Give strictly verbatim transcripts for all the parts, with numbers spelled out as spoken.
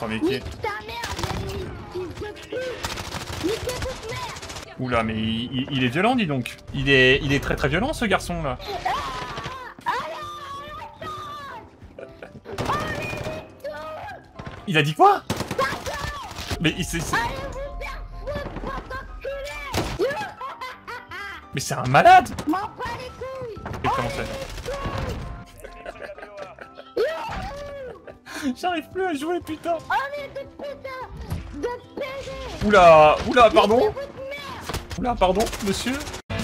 Attends, mais qui est... Oula, mais il, il, il est violent, dis donc. Il est, il est très très violent, ce garçon là. Il a dit quoi? Mais il s'est... Mais c'est un malade. Et comment ça? J'arrive plus à jouer, putain. Oula, oula, pardon. Oula, pardon, monsieur.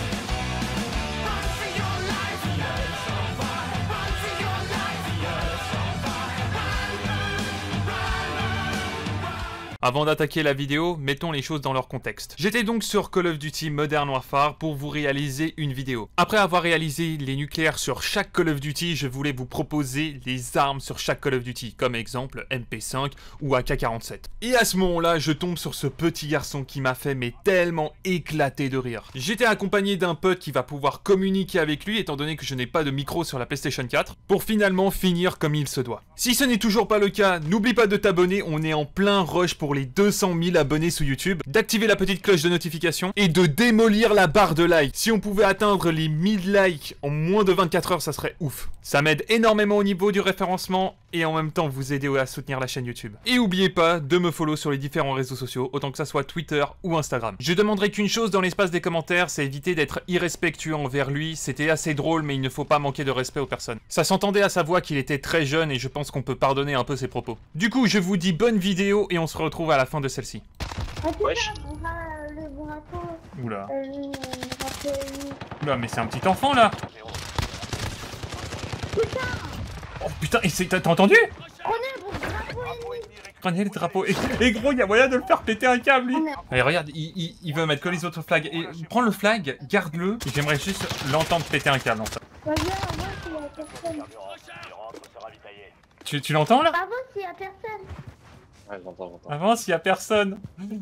Avant d'attaquer la vidéo, mettons les choses dans leur contexte. J'étais donc sur Call of Duty Modern Warfare pour vous réaliser une vidéo. Après avoir réalisé les nucléaires sur chaque Call of Duty, je voulais vous proposer les armes sur chaque Call of Duty, comme exemple M P cinq ou A K quarante-sept. Et à ce moment-là, je tombe sur ce petit garçon qui m'a fait mais tellement éclater de rire. J'étais accompagné d'un pote qui va pouvoir communiquer avec lui, étant donné que je n'ai pas de micro sur la PlayStation quatre, pour finalement finir comme il se doit. Si ce n'est toujours pas le cas, n'oublie pas de t'abonner, on est en plein rush pour les deux cent mille abonnés sous YouTube, d'activer la petite cloche de notification et de démolir la barre de like. Si on pouvait atteindre les mille likes en moins de vingt-quatre heures, ça serait ouf. Ça m'aide énormément au niveau du référencement et en même temps vous aider à soutenir la chaîne YouTube. Et n'oubliez pas de me follow sur les différents réseaux sociaux, autant que ça soit Twitter ou Instagram. Je demanderai qu'une chose dans l'espace des commentaires, c'est éviter d'être irrespectueux envers lui. C'était assez drôle, mais il ne faut pas manquer de respect aux personnes. Ça s'entendait à sa voix qu'il était très jeune et je pense qu'on peut pardonner un peu ses propos. Du coup, je vous dis bonne vidéo et on se retrouve à la fin de celle-ci. Wesh. Oula. Oula, mais c'est un petit enfant là. Oh putain, et t'as entendu? Prenez le drapeau. Et, et gros, il y a moyen de le faire péter un câble, lui. Allez, regarde, il, il, il veut mettre que les autres flags. Et prends le flag, garde-le. Et j'aimerais juste l'entendre péter un câble en fait. Tu, tu l'entends là? Avance s'il y a personne. Ouais, j'entends, j'entends. Avance s'il y a personne.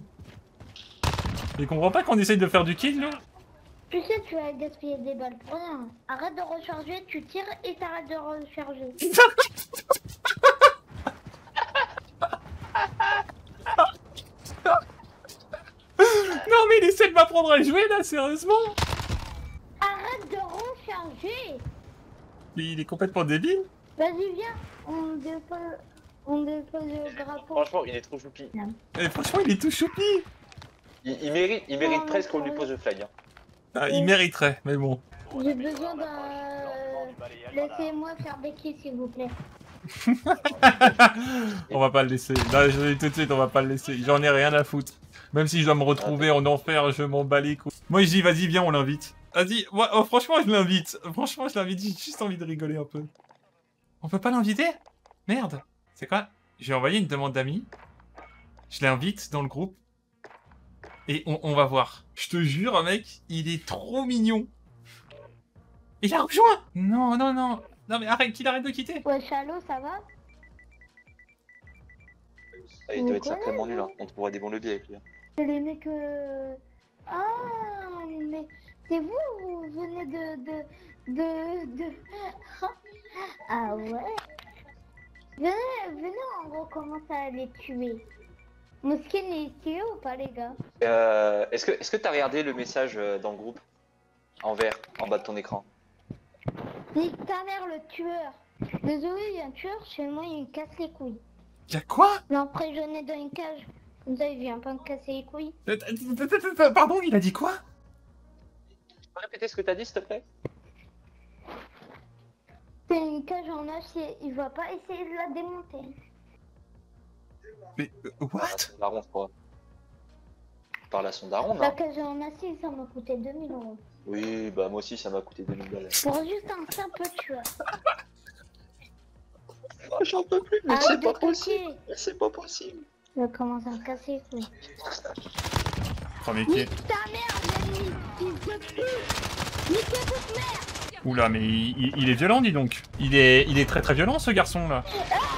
Il comprend pas qu'on essaye de faire du kill, nous? Tu sais, tu vas gaspiller des balles pour rien. Arrête de recharger, tu tires et t'arrêtes de recharger. Non mais il essaie de m'apprendre à jouer là, sérieusement. Arrête de recharger. Mais il est complètement débile. Vas-y, viens. On dépose, on dépose le drapeau. Franchement, il est trop choupi. Et franchement, il est tout choupi. Il, il mérite, il mérite Non, presque qu'on lui mais- pose le flag. Hein. Ah, il mériterait, mais bon. J'ai besoin d'un... Laissez-moi faire des kills, s'il vous plaît. On va pas le laisser. Là, je dis tout de suite, on va pas le laisser. J'en ai rien à foutre. Même si je dois me retrouver en enfer, je m'en bats les couilles. Moi, je dis, vas-y, viens, on l'invite. Vas-y, moi, oh, franchement, je l'invite. Franchement, je l'invite. J'ai juste envie de rigoler un peu. On peut pas l'inviter? Merde. C'est quoi? J'ai envoyé une demande d'amis. Je l'invite dans le groupe. Et on, on va voir. Je te jure, mec, il est trop mignon. Il a rejoint. Non, non, non. Non, mais arrête, qu'il arrête de quitter. Ouais, Chalo, ça va? Ah, il doit être sacrément nul. Hein. On trouvera des bons leviers avec lui. Hein. C'est les mecs... Euh... Ah, mais... C'est vous, vous venez de... de... de... de... Ah ouais? Venez, venez, on recommence à les tuer. Mon skin est tué ou pas, les gars? Euh, Est-ce que est-ce que t'as regardé le message euh, dans le groupe? En vert, en bas de ton écran. Nique ta mère, le tueur. Désolé, il y a un tueur chez moi, il me casse les couilles. Y'a quoi? L'emprisonné dans une cage. Comme ça, il vient pas me casser les couilles. Pardon, il a dit quoi? Tu peux répéter ce que t'as dit, s'il te plaît? C'est une cage en acier, il va pas essayer de la démonter. Mais, euh, what? Ah, son daron, je crois. Tu parles à son daron, La non? cage en acier, ça m'a coûté deux mille euros. Oui, bah moi aussi, ça m'a coûté deux mille balles. Pour juste un simple tueur. Oh, j'en peux plus, mais Arrête c'est de pas coquer. possible. C'est pas possible. Il va commencer à me casser les couilles. Premier qui est... Nique ta mère, Yannick, fils de pute. Nique toute merde. Oula, mais il, il- il est violent, dis donc. Il est, il est très très violent, ce garçon là.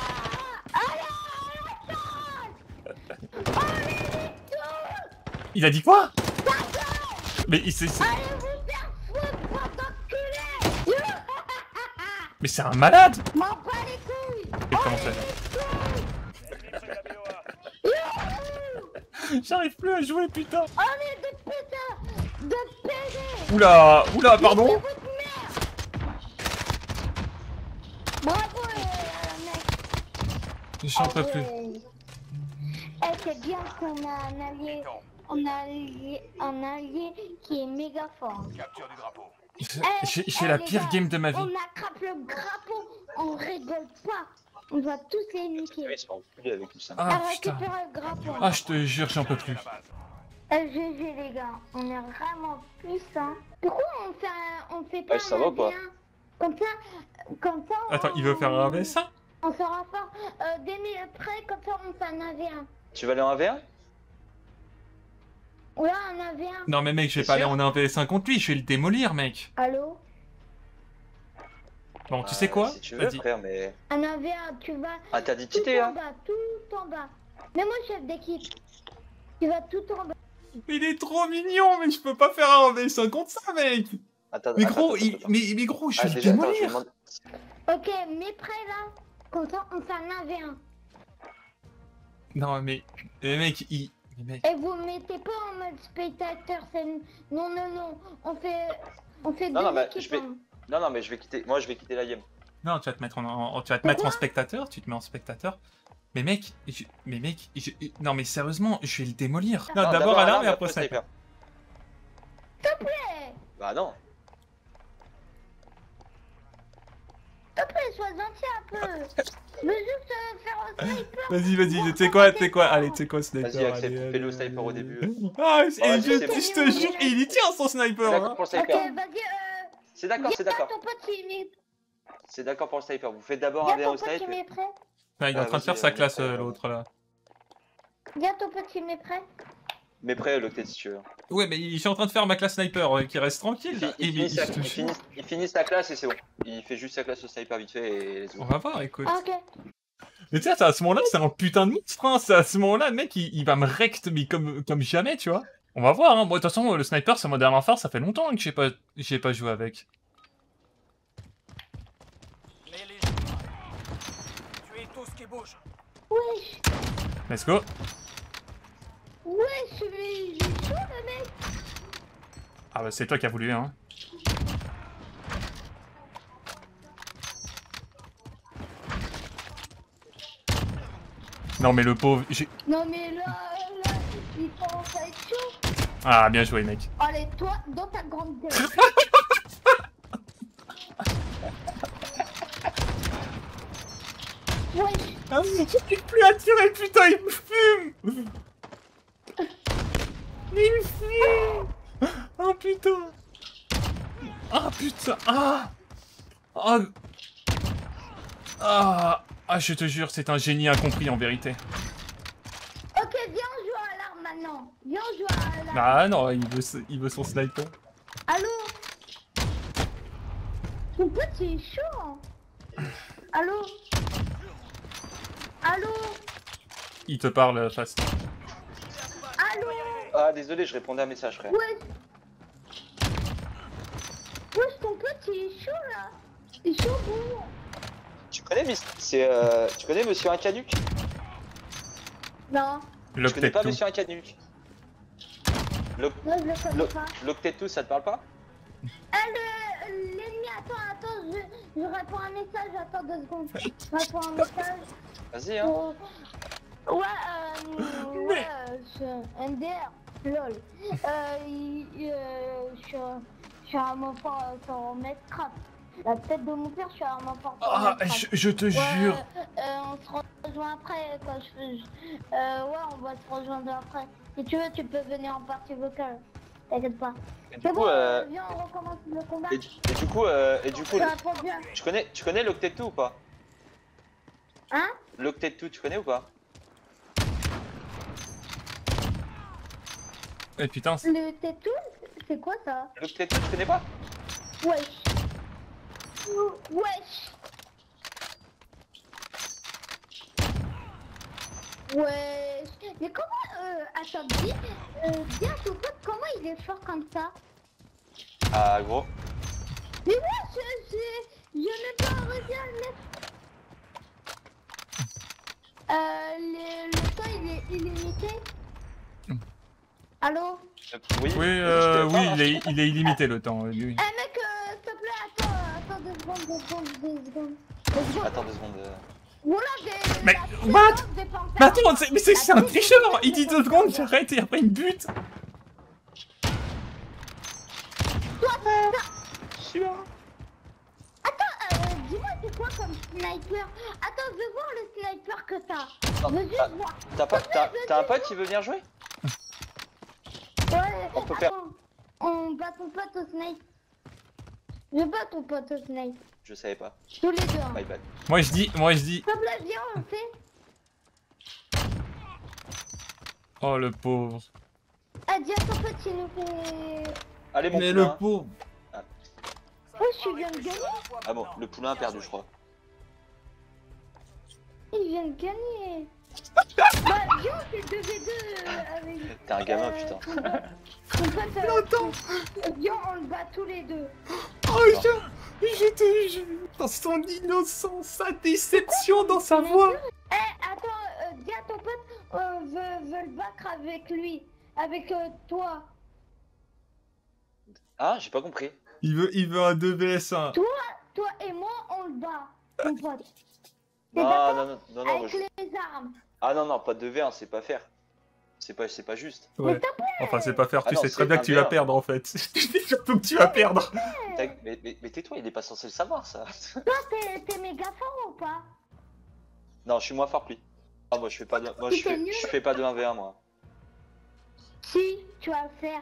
Il a dit quoi? Mais il s'est... Allez vous faire foutre, bande d'enculés. Mais c'est un malade. M'en bats les couilles. Et comment ça? J'arrive plus à jouer, putain. Oh mais de putain, de pédé. Oula, oula, pardon. Mais votre mère. Bravo euh, mec. J'en peux plus. Eh c'est bien qu'on a un allié, on a un allié, un allié qui est méga fort. Capture du drapeau. Eh, J'ai eh, j'ai la les pire gars, game de ma vie. On attrape le drapeau, on rigole pas. On va tous les niquer. Oui, ils sont plus avec tout ça. Ah Ah, putain. récupérer le drapeau. Ah, je te jure, j'en peux plus. L G G les gars, on est vraiment puissants. Pourquoi on fait un, on fait pas Ouais, ça un va, un v quoi. un? Comme ça, comme ça. On, Attends, il veut faire un V S un? On sera fort. Euh, des mille après, comme ça on fait un un v un. Tu vas aller en un v un? Ouais, un un v un. Non mais mec, je vais T'es pas aller sûr en un V S un contre lui, je vais le démolir, mec. Allô? Bon, tu sais quoi? Si tu veux, Vas-y. frère, mais. Un un v un, tu vas Interdit de tout quitter, en hein. bas, tout en bas. Mais moi chef d'équipe, tu vas tout en bas. Il est trop mignon, mais je peux pas faire un V S un contre ça, mec. Attends, Mais attends, gros, attends, il... attends. mais, mais gros, je Ah, vais le déjà, attends, je vais démolir. demander- Ok, mais prêt là. Comme ça on fait un un v un. Non mais, mais mec, il... mais mec... Et vous mettez pas en mode spectateur, c'est... Non, non, non, on fait... On fait Non, deux non, mais équipes, je vais- hein. Non, non, mais je vais quitter. Moi, je vais quitter la game. Non, tu vas te mettre en, en- tu vas te mettre en Pourquoi spectateur, tu te mets en spectateur. Mais mec, je- mais mec, je- non mais sérieusement, je vais le démolir. Non, Non, d'abord alarme alarme et après sniper. S'il te plaît, Bah non. s'il te plaît, sois gentil un peu. Je veux juste euh, faire un sniper. Vas-y, vas-y, tu sais quoi, tu sais quoi, allez, tu sais quoi, sniper. Vas-y, accepte, allez, fais le allez, sniper au allez. début. Ah, et vas-y, je, c'est bon. je te jure, il y tient son sniper. D'accord Hein. pour le Ok, sniper. vas-y, euh... C'est d'accord, c'est viens d'accord. ton pote, il est... C'est d'accord pour le sniper. Vous faites d'abord un Viens v un ton au pote, il sniper. est prêt. Ah, il est en Ah, train de faire vas-y, sa euh, classe, euh, euh, l'autre là. Viens ton pote, il est prêt. Mais prêt, l'octet si tu veux. Ouais, mais je suis en train de faire ma classe sniper, euh, qui reste tranquille. Il, là. il, Et mais- finit sa, je te il, jure. finit, il finit sa classe et c'est bon. Il fait juste sa classe au sniper vite fait et les On autres. va voir, écoute. Ah, ok. Mais tu sais, c'est à ce moment-là, c'est un putain de monstre, hein. C'est à ce moment-là, le mec, il, il va me rect, mais comme, comme jamais, tu vois. On va voir, hein. Bon, de toute façon, le sniper, c'est Modern Warfare, ça fait longtemps que j'ai pas, j'ai pas joué avec. Les légions. Tuez tout ce qui bouge. Wesh, Let's go. wesh, mais il est chaud le mec. Ah bah, c'est toi qui as voulu, hein. Non, mais le pauvre, j'ai... Non mais là, là, il commence à être chaud. Ah, bien joué, mec. Allez, toi, dans ta grande gueule. Wesh. Ah, mais j'arrive plus à tirer, putain, il me fume. Il me fume. Oh, putain. Ah, putain. Ah. Ah. Ah. Ah, je te jure, c'est un génie incompris, en vérité. Ok, viens, on joue à l'arme maintenant. Viens, on joue à l'arme. Ah non, il veut, ce- il veut son sniper. Allô. Ton pote, il est chaud. Hein. Allô. Allô. Il te parle face. Allô. Ah, désolé, je répondais à un message, frère. Wesh. Wesh, ton pote, il est chaud là. Il est chaud, bon. Tu connais, Miss C'est euh... Tu connais Monsieur Incanuc? Non, Tu connais pas L'octet Monsieur Incanuc? non, je le connais Lo- pas. L'octet tout, ça te parle pas? Ah, le- l'ennemi, attends, attends, je, je réponds un message, attends deux secondes. Je réponds un message. Vas-y, hein. Oh. Ouais, euh, ouais, euh, je- N D R, lol. Euh, il- il, euh, je suis un- je suis un enfant euh, sur Minecraft. La tête de mon père, je suis un enfant sur Ah, Minecraft. je, je te Ouais, jure. euh, on se rejoint après quand je fais. Euh, ouais, on va se rejoindre après. Si tu veux, tu peux venir en partie vocale. T'inquiète pas. Et du C'est coup, bon, euh... viens, on recommence le combat. et, du- et du coup, euh... et du coup, Je réponds bien. tu connais, tu connais l'octet tout ou pas? Hein? L'octet tout, tu connais ou pas? Eh putain, c'est- Le tétou, c'est quoi ça? L'octet tout, tu connais pas? Wesh. Wesh. Wesh. Mais comment, euh, attends, dis, euh, dis à ton pote comment il est fort comme ça? Ah, gros. Mais wesh, je, je, je n'ai pas réussi à le mettre. Euh, le, le temps il est illimité. Allô? Euh, Oui, Oui, vas-y, euh, je te oui, parle, il est, il est illimité le temps. euh, lui. Eh mec, euh, s'il te plaît, attends, attends deux secondes, deux secondes, deux secondes. Deux secondes. Attends deux secondes. euh. Voilà des... Mais, la what? puissance des panthères. Mais attends, c'est- mais c'est La c'est un puissance tricheur. des Il dit deux panthères. secondes, j'arrête et après il me bute. Attends, euh, dis-moi c'est quoi comme sniper? Attends, je veux voir le sniper que t'as. Non, Je veux juste t'as- voir. T'as pas, t'as, t'as un pote qui veut venir jouer? Ouais, On peut faire- attends, on bat ton pote au snipe. Je bats ton pote au snipe. Je savais pas. Tous les deux. Hein. My bad. Moi je dis, moi je dis. S'il te plaît, viens, on fait. Oh le pauvre. Ah, dis à ton pote qu'il nous fait... Allez mon Mais poulain. le pauvre. Oh, je viens de gagner. Ah bon, le poulain a perdu je crois. Il vient de gagner. Bah, viens, on fait deux v deux avec... T'es un gamin euh, putain. Ton pote, ton pote, euh, Longtemps. viens, on le bat tous les deux. Oh je, je te jure. Dans son innocence, sa déception dans sa voix. Eh, attends, euh, dis à ton pote, euh, veut, veut le battre avec lui. Avec euh, toi. Ah, j'ai pas compris. Il veut, il veut un deux v s un. Toi, toi et moi, on le bat. Ton pote. T'es Non, d'accord? non, non, non, non, moi, Avec je- les armes. Ah non, non, pas de V un, c'est pas faire. C'est pas, c'est pas juste. Ouais. Enfin c'est pas faire, Ah tu non, sais c'est très bien un que tu vas V un. perdre en fait. Tu sais surtout que tu vas perdre. T'as- Mais, mais, mais tais-toi, il est pas censé le savoir ça. Toi, t'es t'es méga fort ou pas? Non, je suis moins fort que lui. Ah moi je fais pas de, moi je Tu t'es fais, nul. je fais pas de un v un moi. Si, tu vas le faire.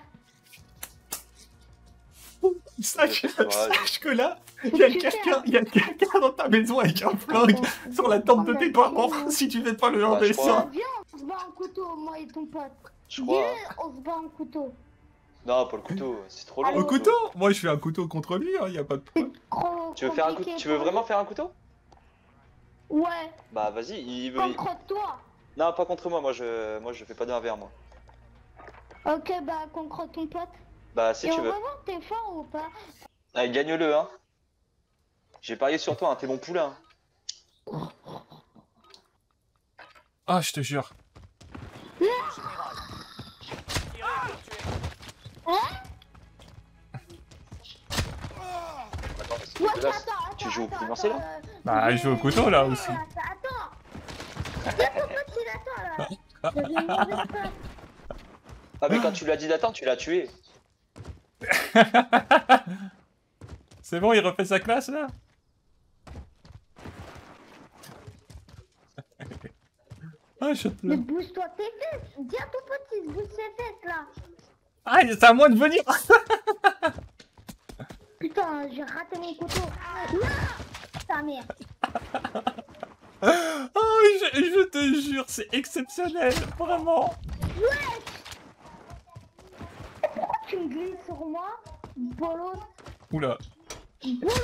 Sache, Ouais. sache que là, il y a quelqu'un, il y a quelqu'un dans ta maison avec un flingue sur la tente de tes parents. Si tu fais pas le un Ouais, v je s crois. un. Viens, on se bat en couteau, moi et ton pote. Je crois. Viens, hein. on se bat en couteau. Non, pas le couteau, c'est trop long. Allô Au le couteau? Moi je fais un couteau contre lui, hein, y a pas de problème. Trop Tu veux faire un couteau? compliqué Tu veux pour vraiment lui. faire un couteau? Ouais, Bah vas-y, il veut. il- contre toi. Non, pas contre moi, moi je, moi je fais pas de un v un moi. Ok, bah contre ton pote. Bah si et tu on veux. va voir t'es fort ou pas. Allez, gagne-le hein. J'ai parié sur toi, hein, t'es mon poulain. Ah, je te jure. Attends, c'est Ouais, dégueulasse. attends, attends, Tu joues au attends, coup lancé, là attends, euh, Bah, je je joue au vais- couteau, là, je vais- aussi. Attends. Y'a ton pote qui l'attend là. J'avais une mauvaise passe. Ah mais quand tu lui as dit d'attendre, tu l'as tué. C'est bon, il refait sa classe là? Ah, je te Mais plains. bouge-toi tes fesses. Dis à ton pote qu'il se bouge ses fesses là. Ah, c'est à moi de venir! Putain, j'ai raté mon couteau. Non, ta mère. Oh, je, je te jure, c'est exceptionnel, vraiment! Pourquoi tu me glisses sur moi? Bolos. Oula. Bolos.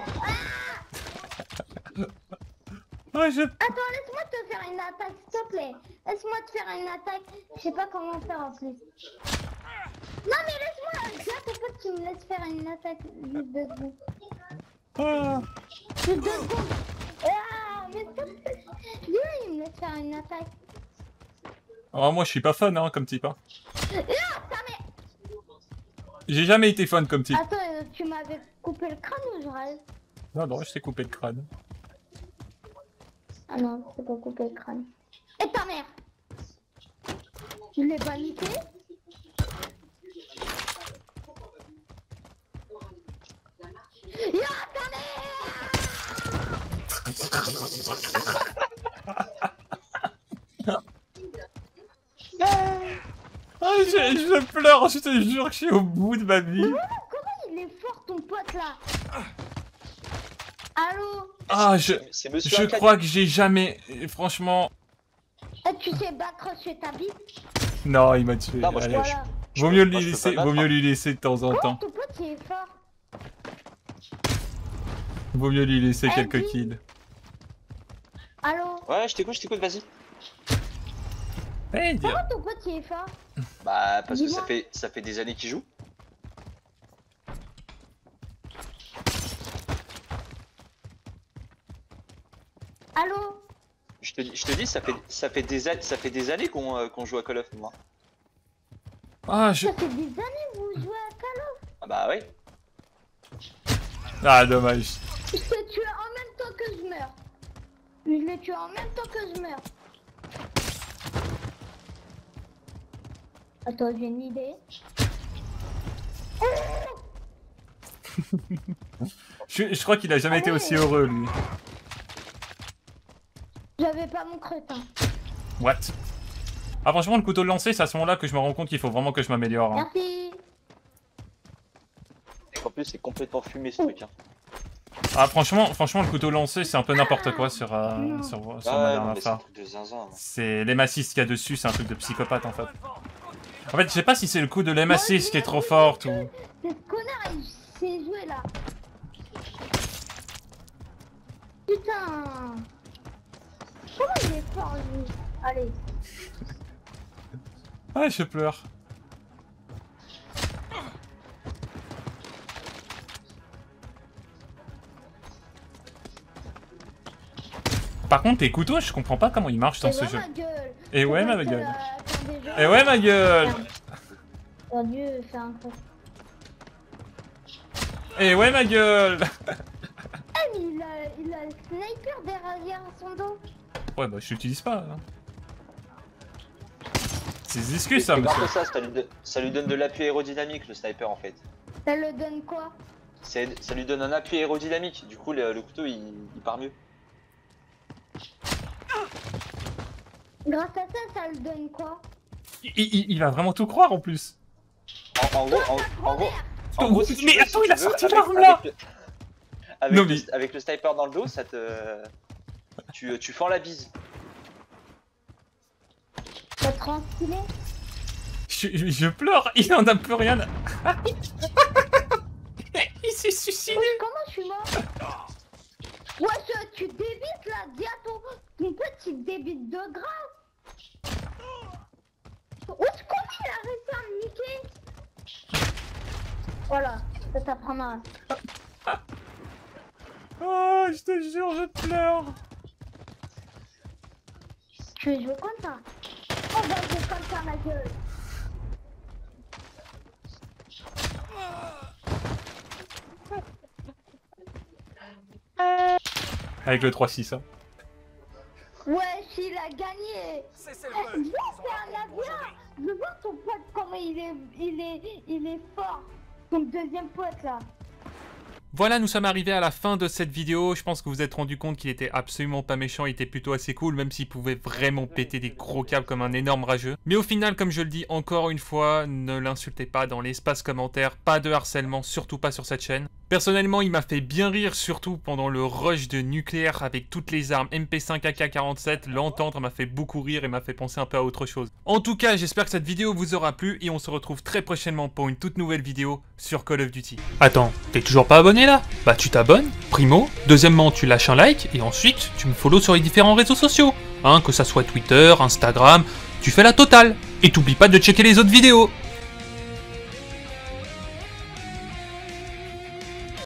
Ah, je... Attends, laisse-moi te faire une attaque, s'il te plaît. Laisse-moi te faire une attaque. Je sais pas comment faire en plus. Non, mais laisse-moi. Dis à ton pote qui me laisse faire une attaque. Juste deux secondes. Ah. Juste deux secondes. Ah, mais s'il te plaît. Viens, il me laisse faire une attaque. Alors, moi, je suis pas fun, hein, comme type, hein. Non, ta mère. J'ai jamais été fun comme type. Attends, euh, tu m'avais coupé le crâne ou je rêve? Non, non, je t'ai coupé le crâne. Ah non, c'est pas coupé le crâne. Et ta mère? Je l'ai paniqué? Ya ta Ah, je, je pleure, je te jure que je suis au bout de ma vie. mère! Comment il est fort ton pote là? Allô? Ah, je... C'est monsieur Je Arcade. crois que j'ai jamais... Franchement... Eh, tu sais battre chez ta bite? Non, il m'a tué. Non, moi, je Allez. peux- Voilà. Vaut mieux Moi, lui je peux pas laisser, le battre, vaut mieux hein. lui laisser de temps en Oh, temps. ton pote il est fort. Vaut mieux lui laisser Eh, quelques dis. kills. Allô? Ouais, je t'écoute, je t'écoute, vas-y. Eh, dire. Comment ton pote il est fort? Bah parce que Dis-moi. ça fait, ça fait des années qu'il joue. Allô? Je te, dis- je te dis, ça fait, ça fait des, a- ça fait des années qu'on euh, qu'on joue à Call of, moi. Ah, je... Ça fait des années que vous jouez à Call of. Ah bah oui. Ah, dommage. Je l'ai tué en même temps que je meurs. Je l'ai tué en même temps que je meurs. Attends, j'ai une idée. je, je crois qu'il a jamais été aussi heureux, lui. J'avais pas mon crétin. What? Ah, franchement, le couteau de lancer, c'est à ce moment-là que je me rends compte qu'il faut vraiment que je m'améliore. Hein. Merci. Et qu'en plus, c'est complètement fumé ce truc. Hein. Ah, franchement, franchement, le couteau de lancer, c'est un peu n'importe quoi sur, euh, sur, sur Ah, ma ouais, dernière non, mais c'est un phare. truc de zinzin. hein. C'est l'M A six qu'il y a dessus, c'est un truc de psychopathe en fait. En fait, je sais pas si c'est le coup de l'M A six qui est trop forte ou... Ce connard, il s'est joué là. Putain. Comment il est fort, lui? Allez. Ah, je pleure. Par contre, tes couteaux, je comprends pas comment ils marchent dans ce jeu. Et ouais, ma gueule. Et ouais, ma gueule. Oh Dieu, c'est un coup. Et ouais, ma gueule. Eh, mais il a, il a le sniper derrière son dos. Ouais, bah, je l'utilise pas. Hein. C'est des excuses, ça, C'est monsieur. ça, ça lui, donne, ça lui donne de l'appui aérodynamique, le sniper, en fait. Ça le donne quoi? C'est- Ça lui donne un appui aérodynamique, du coup, le, le couteau, il, il part mieux. Grâce à ça, ça le donne quoi? Il, il, il va vraiment tout croire, en plus. En, en gros, en, en gros... En gros, si tu Mais veux, attends, si il a tu veux, sorti avec- l'arme, là. avec le- Avec, Non, le, mais- avec le sniper dans le dos, ça te... Tu, tu fends la bise. Ça te rend stylé? Je, je, je pleure, il en a plus rien. à- Il s'est suicidé. Oui, comment je suis mort? Ouais, tu débites là, dis à ton, ton petit débite de grave. Où est-ce qu'on il a réussi à me niquer? Voilà, ça t'apprendra. Oh, je te jure, je pleure. Tu veux jouer comme ça? On va jouer comme ça, ma gueule. Avec le trois six, hein. Ouais, il a gagné. Cessez le Eh, feu. viens, c'est un avion. Je vois ton pote comment il est, il est, il est fort. Ton deuxième pote là. Voilà, nous sommes arrivés à la fin de cette vidéo. Je pense que vous vous êtes rendu compte qu'il était absolument pas méchant, il était plutôt assez cool, même s'il pouvait vraiment péter des gros câbles comme un énorme rageux. Mais au final, comme je le dis encore une fois, ne l'insultez pas dans l'espace commentaire, pas de harcèlement, surtout pas sur cette chaîne. Personnellement, il m'a fait bien rire, surtout pendant le rush de nucléaire avec toutes les armes M P cinq A K quarante-sept. L'entendre m'a fait beaucoup rire et m'a fait penser un peu à autre chose. En tout cas, j'espère que cette vidéo vous aura plu et on se retrouve très prochainement pour une toute nouvelle vidéo sur Call of Duty. Attends, t'es toujours pas abonné là? Bah tu t'abonnes, primo. Deuxièmement, tu lâches un like et ensuite tu me follow sur les différents réseaux sociaux. Hein, que ça soit Twitter, Instagram, tu fais la totale. Et t'oublies pas de checker les autres vidéos.